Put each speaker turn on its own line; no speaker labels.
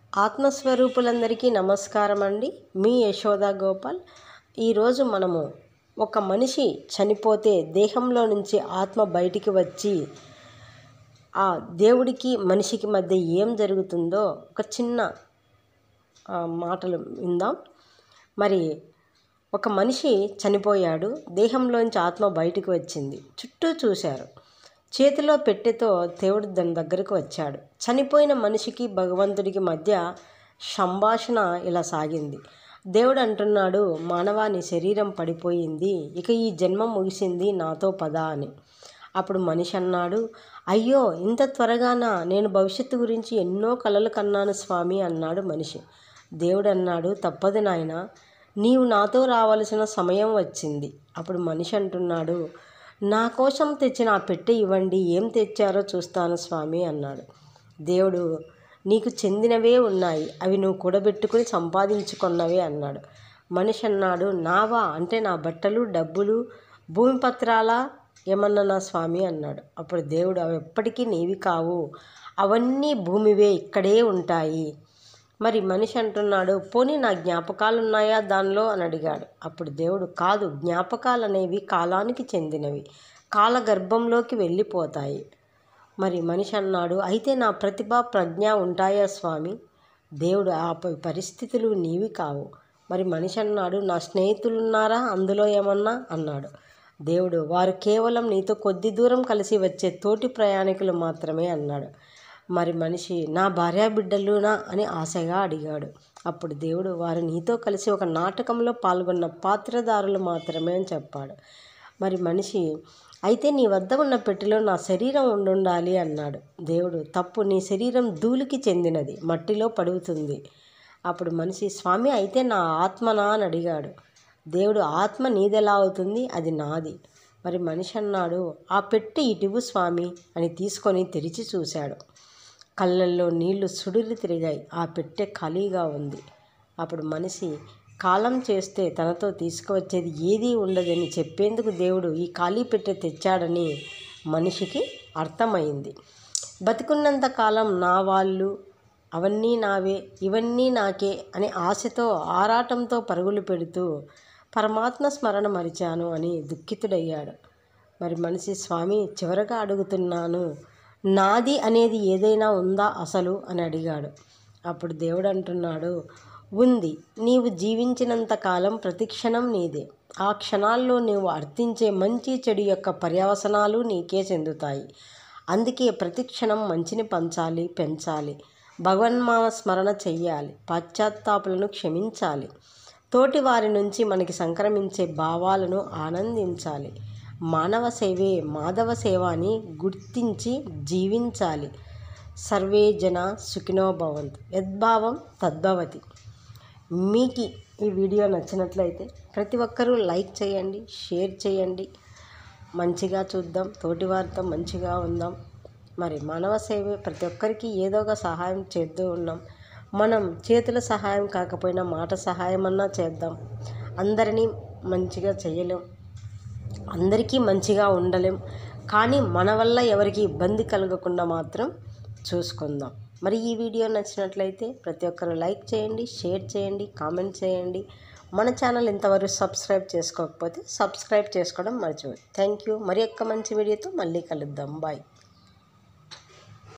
ఆత్మస్వరూపులందరికీ నమస్కారం అండి. మీ యశోద గోపాల్. ఈరోజు మనము ఒక మనిషి చనిపోతే దేహంలో నుంచి ఆత్మ బయటికి వచ్చి ఆ దేవుడికి మనిషికి మధ్య ఏం జరుగుతుందో ఒక చిన్న మాటలు విందాం. మరి ఒక మనిషి చనిపోయాడు, దేహంలోంచి ఆత్మ బయటికి వచ్చింది. చుట్టూ చూశారు, చేతిలో పెట్టెతో దేవుడు దాని దగ్గరకు వచ్చాడు. చనిపోయిన మనిషికి భగవంతుడికి మధ్య సంభాషణ ఇలా సాగింది. దేవుడు అంటున్నాడు, మానవా నీ శరీరం పడిపోయింది, ఇక ఈ జన్మ ముగిసింది, నాతో పద అని. అప్పుడు మనిషి అన్నాడు, అయ్యో ఇంత త్వరగానా, నేను భవిష్యత్తు గురించి ఎన్నో కలలు కన్నాను స్వామి అన్నాడు మనిషి. దేవుడు అన్నాడు, తప్పదు నాయన, నీవు నాతో రావలసిన సమయం వచ్చింది. అప్పుడు మనిషి అంటున్నాడు, నా కోసం తెచ్చిన ఆ పెట్టె ఇవ్వండి, ఏం తెచ్చారో చూస్తాను స్వామి అన్నాడు. దేవుడు, నీకు చెందినవే ఉన్నాయి, అవి నువ్వు కూడబెట్టుకుని సంపాదించుకున్నవే అన్నాడు. మనిషి అన్నాడు, నావా అంటే నా బట్టలు, డబ్బులు, భూమి పత్రాలా ఏమన్నా నా స్వామి అన్నాడు. అప్పుడు దేవుడు, అవి ఎప్పటికీ నీవి కావు, అవన్నీ భూమివే, ఇక్కడే ఉంటాయి. మరి మనిషి అంటున్నాడు, పోనీ నా జ్ఞాపకాలు ఉన్నాయా దానిలో అని అడిగాడు. అప్పుడు దేవుడు, కాదు, జ్ఞాపకాలు అనేవి కాలానికి చెందినవి, కాల గర్భంలోకి వెళ్ళిపోతాయి. మరి మనిషి అన్నాడు, అయితే నా ప్రతిభ ప్రజ్ఞ ఉంటాయా స్వామి? దేవుడు, ఆ పరిస్థితులు నీవి కావు. మరి మనిషి అన్నాడు, నా స్నేహితులు ఉన్నారా అందులో ఏమన్నా అన్నాడు. దేవుడు, వారు కేవలం నీతో కొద్ది దూరం కలిసి వచ్చే తోటి ప్రయాణికులు మాత్రమే అన్నాడు. మరి మనిషి, నా భార్యాబిడ్డలునా అని ఆశగా అడిగాడు. అప్పుడు దేవుడు, వారు నీతో కలిసి ఒక నాటకంలో పాల్గొన్న పాత్రధారులు మాత్రమే అని చెప్పాడు. మరి మనిషి, అయితే నీ వద్ద ఉన్న పెట్టెలో నా శరీరం ఉండాలి అన్నాడు. దేవుడు, తప్పు, నీ శరీరం ధూళికి చెందినది, మట్టిలో పడుతుంది. అప్పుడు మనిషి, స్వామి అయితే నా ఆత్మనా అని అడిగాడు. దేవుడు, ఆత్మ నీదెలా అవుతుంది, అది నాది. మరి మనిషి అన్నాడు, ఆ పెట్టె ఇటువు స్వామి అని తీసుకొని తెరిచి చూశాడు. కళ్ళల్లో నీళ్లు సుడులు తిరిగాయి, ఆ పెట్టె ఖాళీగా ఉంది. అప్పుడు మనిషి, కాలం చేస్తే తనతో తీసుకువచ్చేది ఏదీ ఉండదని చెప్పేందుకు దేవుడు ఈ ఖాళీ పెట్టె తెచ్చాడని మనిషికి అర్థమైంది. బతికున్నంత కాలం నా వాళ్ళు, అవన్నీ నావే, ఇవన్నీ నాకే అని ఆశతో ఆరాటంతో పరుగులు పెడుతూ పరమాత్మ స్మరణ మరిచాను అని దుఃఖితుడయ్యాడు. మరి మనిషి, స్వామి చివరగా అడుగుతున్నాను, నాది అనేది ఏదైనా ఉందా అసలు అని అడిగాడు. అప్పుడు దేవుడు అంటున్నాడు, ఉంది, నీవు జీవించినంత కాలం ప్రతిక్షణం నీదే. ఆ క్షణాల్లో నీవు అర్థించే మంచి చెడు యొక్క పర్యవసనాలు నీకే చెందుతాయి. అందుకే ప్రతిక్షణం మంచిని పంచాలి, పెంచాలి, భగవన్మామ స్మరణ చెయ్యాలి, పాశ్చాత్తాపులను క్షమించాలి, తోటి వారి నుంచి మనకి సంక్రమించే భావాలను ఆనందించాలి, మానవ సేవే మాధవ సేవ అని గుర్తించి జీవించాలి. సర్వే జన సుఖినో భవంతు, యద్భావం తద్భవతి. మీకు ఈ వీడియో నచ్చినట్లయితే ప్రతి ఒక్కరూ లైక్ చేయండి, షేర్ చేయండి. మంచిగా చూద్దాం, తోటివారితో మంచిగా ఉందాం. మరి మానవ సేవే, ప్రతి ఒక్కరికి ఏదో ఒక సహాయం చేస్తూ ఉన్నాం. మనం చేతుల సహాయం కాకపోయినా మాట సహాయం అన్నా చేద్దాం. అందరినీ మంచిగా చేయలేం, అందరికీ మంచిగా ఉండలేం, కానీ మన వల్ల ఎవరికి ఇబ్బంది కలగకుండా మాత్రం చూసుకుందాం. మరి ఈ వీడియో నచ్చినట్లయితే ప్రతి ఒక్కరు లైక్ చేయండి, షేర్ చేయండి, కామెంట్ చేయండి. మన ఛానల్ ఇంతవరకు సబ్స్క్రైబ్ చేసుకోకపోతే సబ్స్క్రైబ్ చేసుకోవడం మర్చిపోదు. Thank you. మరి యొక్క మంచి వీడియోతో మళ్ళీ కలుద్దాం. బాయ్.